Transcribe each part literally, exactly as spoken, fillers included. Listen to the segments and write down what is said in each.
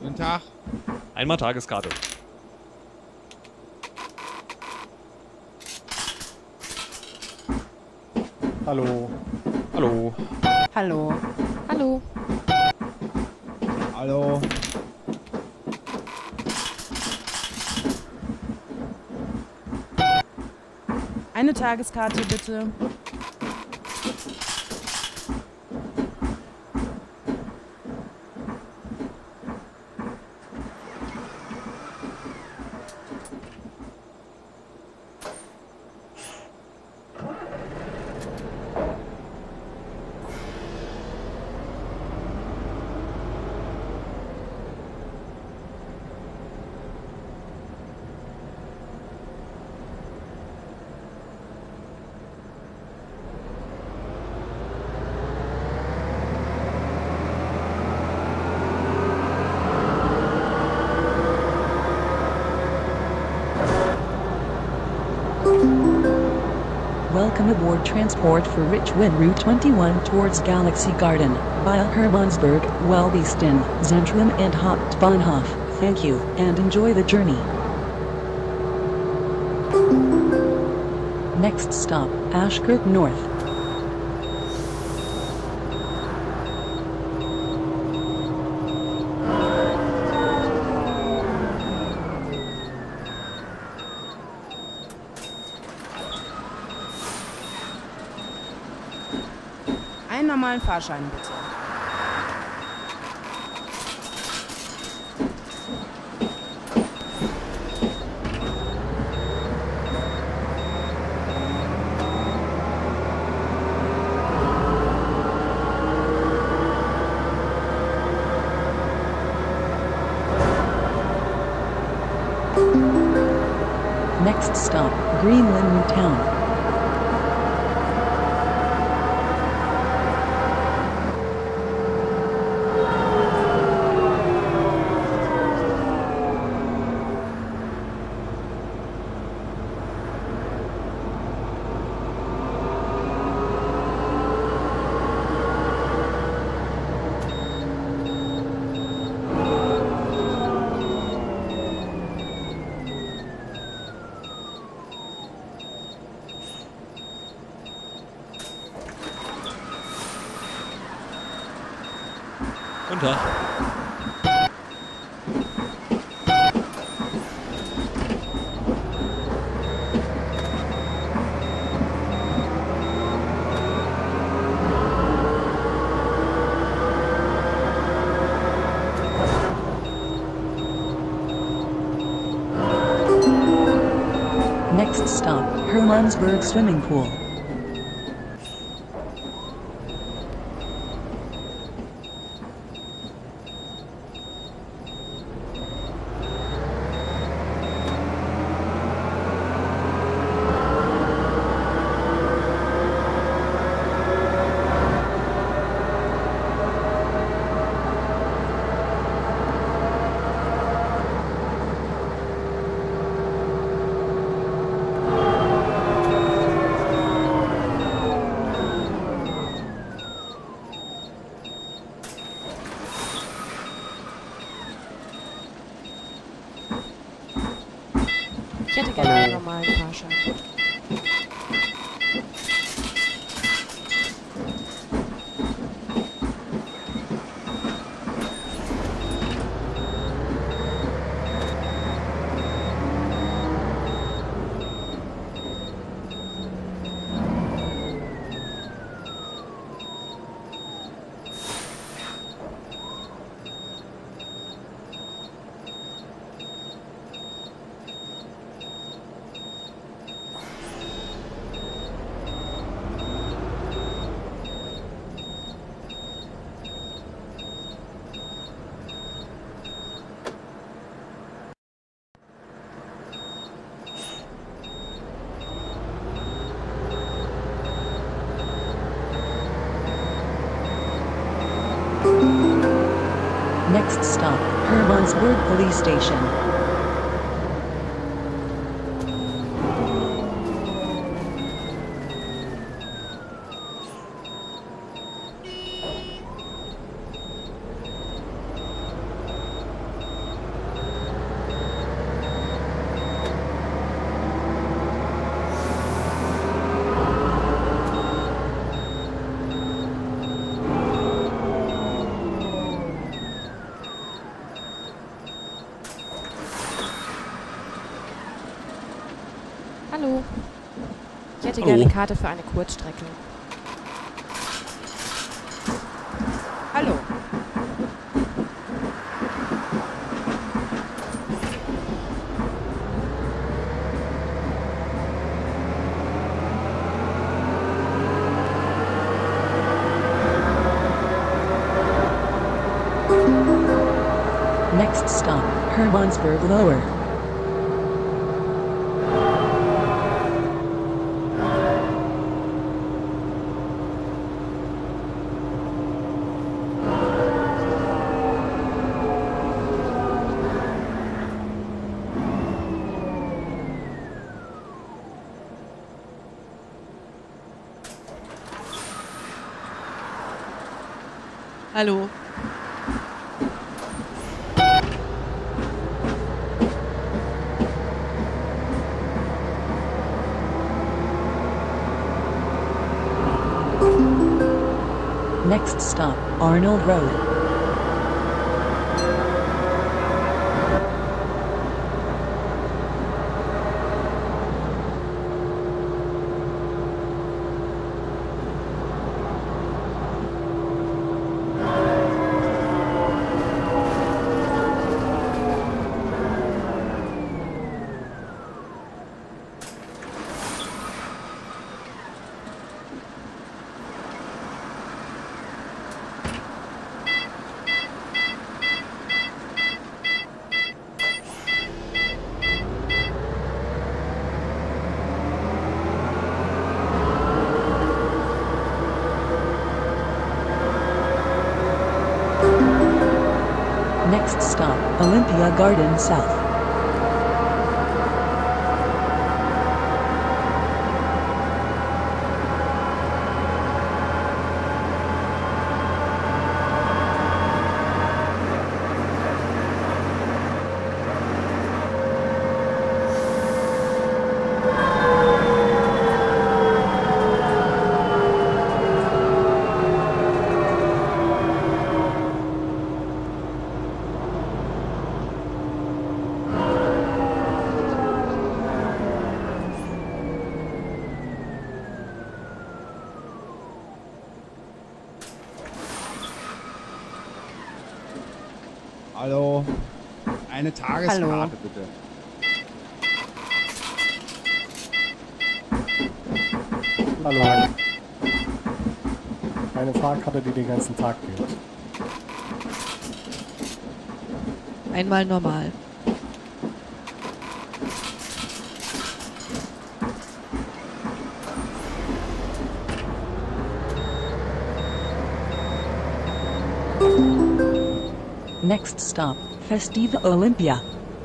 Guten Tag. Einmal Tageskarte. Hallo. Hallo. Hallo. Hallo. Hallo. Eine Tageskarte bitte. Welcome aboard transport for Richwind Route twenty-one towards Galaxy Garden, via Hermannsburg, Welbeston, Zentrum and Hauptbahnhof. Thank you, and enjoy the journey. Next stop, Ashkirk North. Einen normalen Fahrschein bitte. Next stop, Greenland New Town. Guten Tag. Next stop, Hermannsburg Swimming Pool. Ich hätte gerne einen normalen Fahrschein. Next stop, Hermannsburg Police Station. Hallo. Ich hätte Hallo. gerne eine Karte für eine Kurzstrecke. Hallo. Next stop, Hermannsburg Lower. Hallo. Next stop, Arnold Road. Next stop, Olympia Garden South. Hallo, eine Tageskarte Hallo. bitte. Hallo. Eine Fahrkarte, die den ganzen Tag gilt. Einmal normal. Next stop, Festiva Olympia.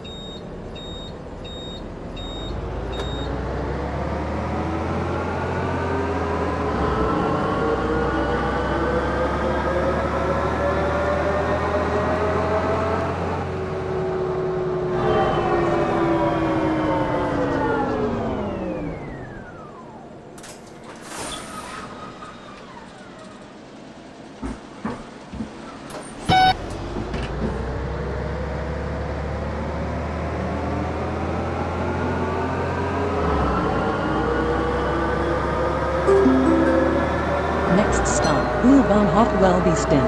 Next stop, U-Bahnhof Welbisten.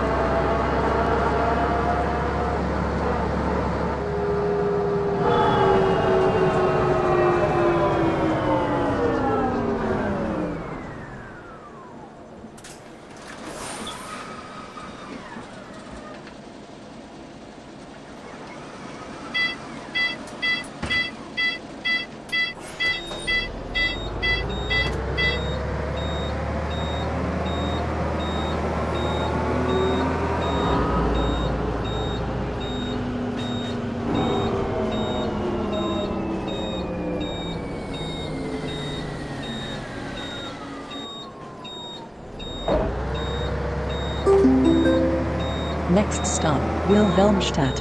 Next stop, Wilhelmstadt.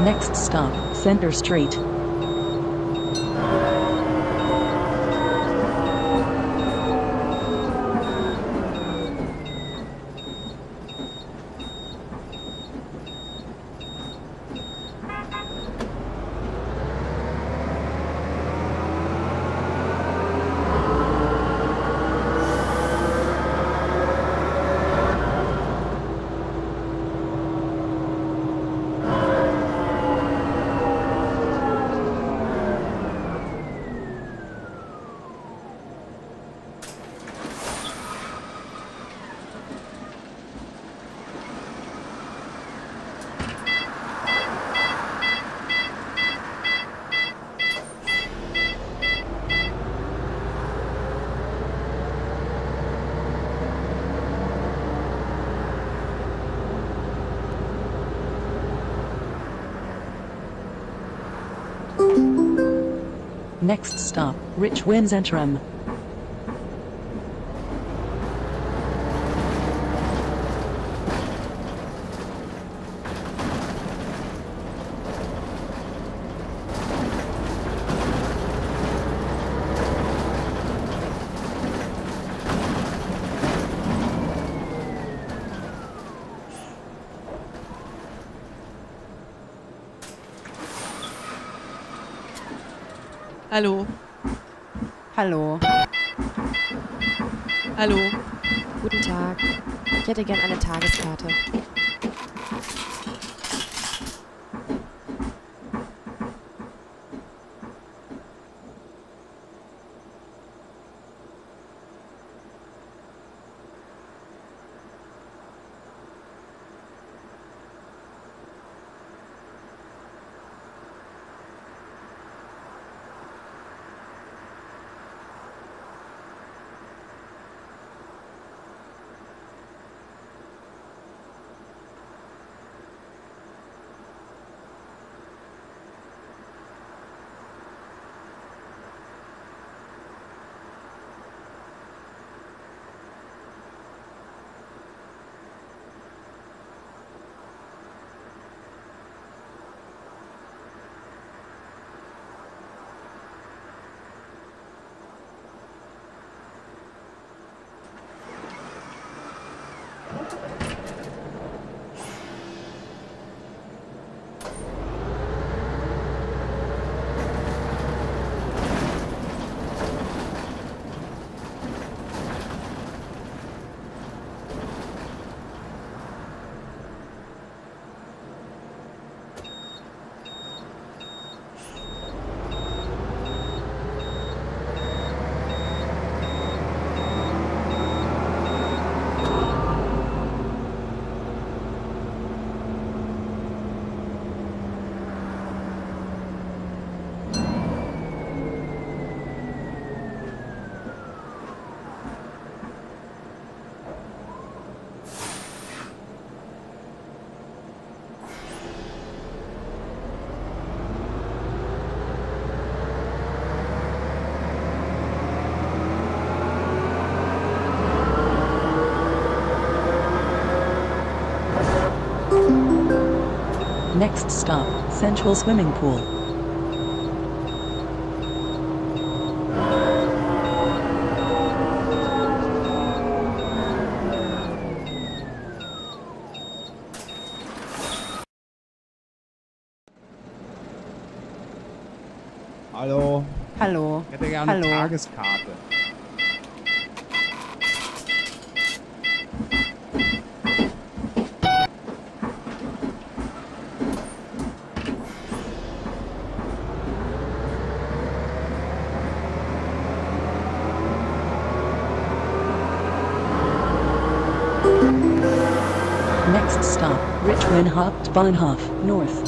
Next stop, Center Street. Next stop, Rich Win Zentrum. Hallo. Hallo. Hallo. Guten Tag. Ich hätte gern eine Tageskarte. Next stop, Central Swimming Pool. Hallo. Hallo. Ich hätte gerne eine Hallo. Tageskarte. Next stop, Richmond Hauptbahnhof, North.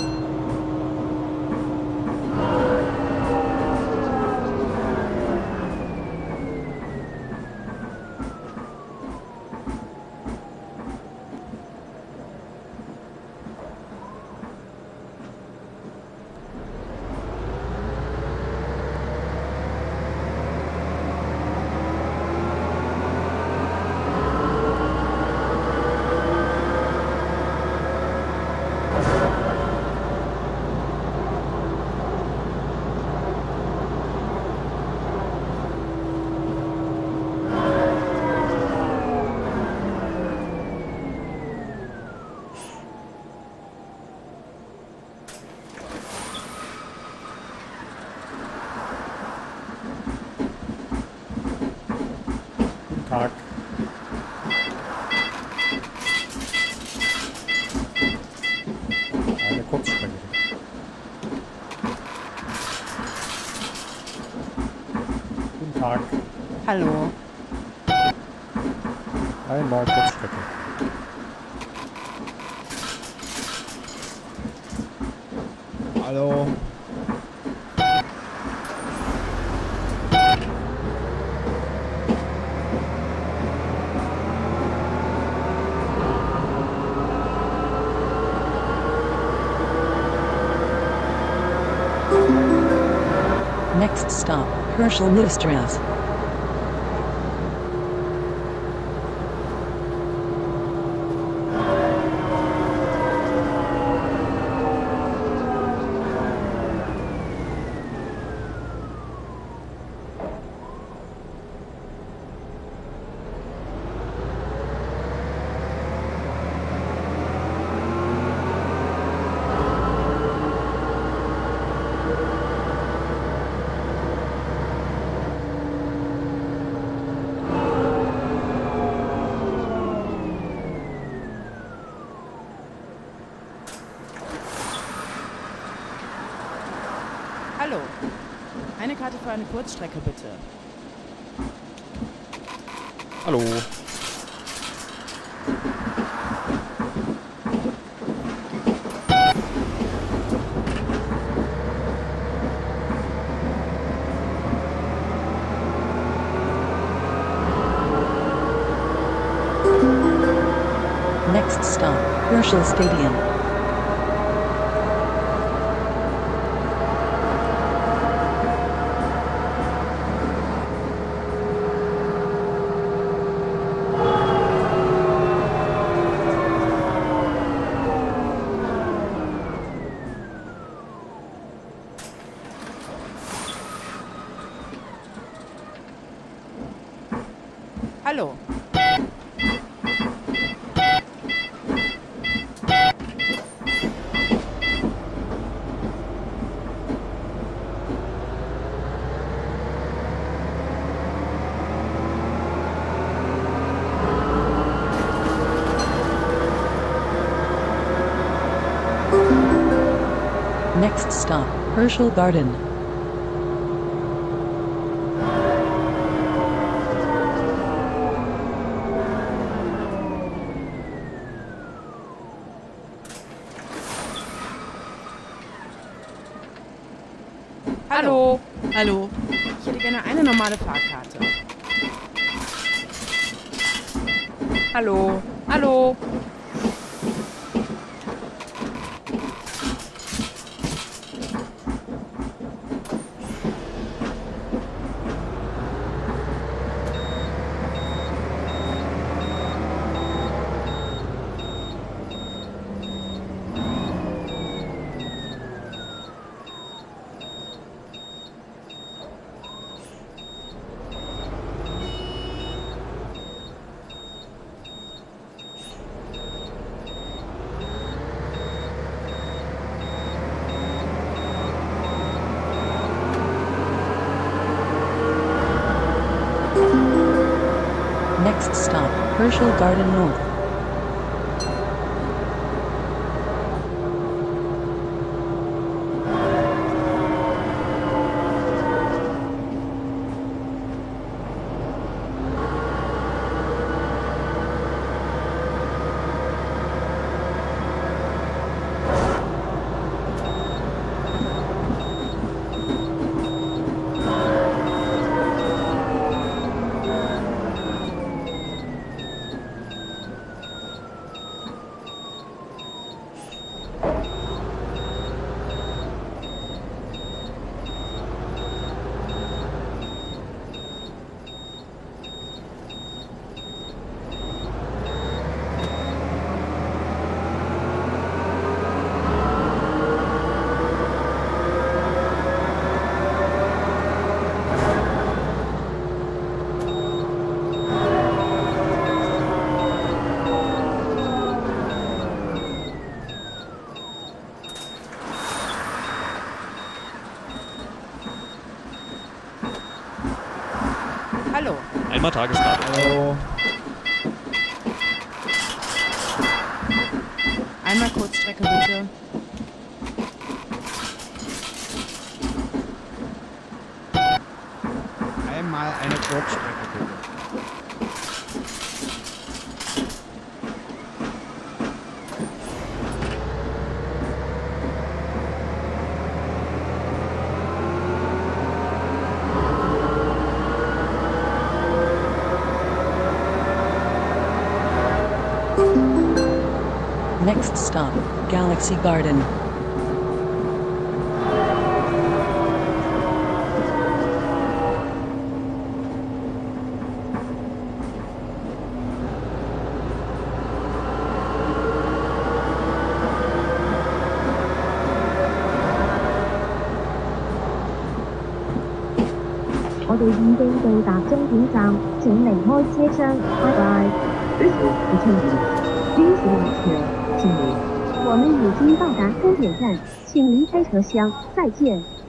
Tag. Hallo. Einmal Kurzstrecke. Hallo. Next stop, Herschel Milstrasse. Hallo. Eine Karte für eine Kurzstrecke, bitte. Hallo. Next stop, Herschel Stadium. Hallo. Next stop, Herschel Garden. Hallo. Hallo. Ich hätte gerne eine normale Fahrkarte. Hallo. Hallo. Next stop, Herschel Garden North. Hallo. Einmal Tageskarte. Hallo. Einmal Kurzstrecke, bitte. mal eine Kurzstrecke, bitte. Next stop, Galaxy Garden. 我哋已經到達終點站，請離開車廂，拜拜。This is the terminus. Please leave here. 请离。我们已经到达终点站，请离开车厢，再见。